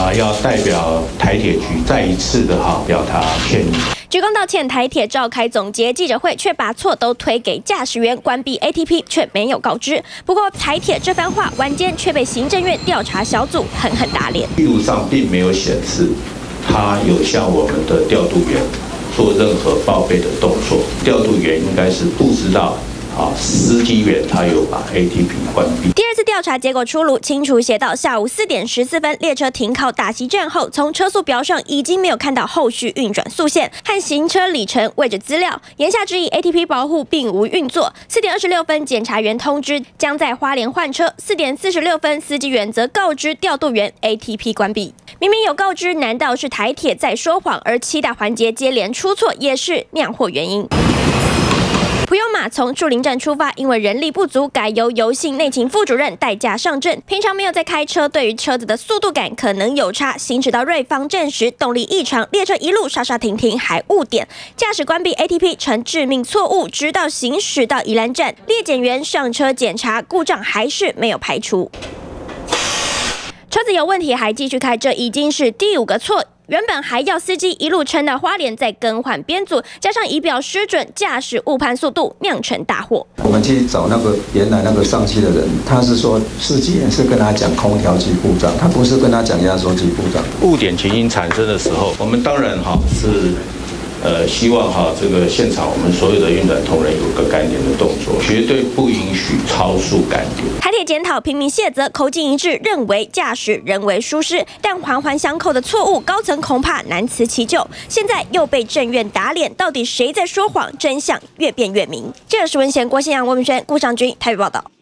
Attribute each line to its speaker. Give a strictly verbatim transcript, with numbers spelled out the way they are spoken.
Speaker 1: 啊，要代表台铁局再一次的哈表达歉意。
Speaker 2: 鞠躬道歉，台铁召开总结记者会，却把错都推给驾驶员，关闭 A T P 却没有告知。不过台铁这番话，晚间却被行政院调查小组狠狠打脸。
Speaker 1: 记录上并没有显示他有向我们的调度员做任何报备的动作，调度员应该是不知道。 啊，司机员他有把 A T P 关闭。
Speaker 2: 第二次调查结果出炉，清楚写到下午四点十四分，列车停靠大溪站后，从车速表上已经没有看到后续运转速线和行车里程位置资料。言下之意 ，A T P 保护并无运作。四点二十六分，检察员通知将在花莲换车。四点四十六分，司机员则告知调度员 A T P 关闭。明明有告知，难道是台铁在说谎？而七大环节接连出错，也是酿祸原因。 普悠玛从树林站出发，因为人力不足，改由游信内勤副主任代驾上阵。平常没有在开车，对于车子的速度感可能有差。行驶到瑞芳站时，动力异常，列车一路刹刹停停，还误点，驾驶关闭 A T P 成致命错误。直到行驶到宜兰站，列检员上车检查，故障还是没有排除。车子有问题，还继续开，这已经是第五个错。 原本还要司机一路撑到花莲，再更换编组，加上仪表失准，驾驶误判速度，酿成大祸。
Speaker 3: 我们去找那个原来那个上汽的人，他是说司机员是跟他讲空调机故障，他不是跟他讲压缩机故障。
Speaker 1: 误点情形产生的时候，我们当然哈是。 呃，希望哈这个现场我们所有的运转同仁有个赶点的动作，绝对不允许超速赶点。
Speaker 2: 台铁检讨平民卸责，口径一致，认为驾驶人为疏失，但环环相扣的错误，高层恐怕难辞其咎。现在又被政院打脸，到底谁在说谎？真相越辩越明。记者石文贤、郭信阳、魏明轩、顾尚君台北报道。